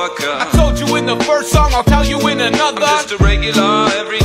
motherfucker. I told you in the first song, I'll tell you in another. I'm just a regular, every